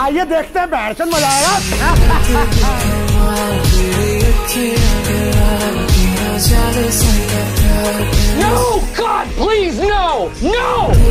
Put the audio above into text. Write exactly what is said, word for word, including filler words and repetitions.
आइए देखते हैं बैठन मजा आएगा। No, God, please, no, no!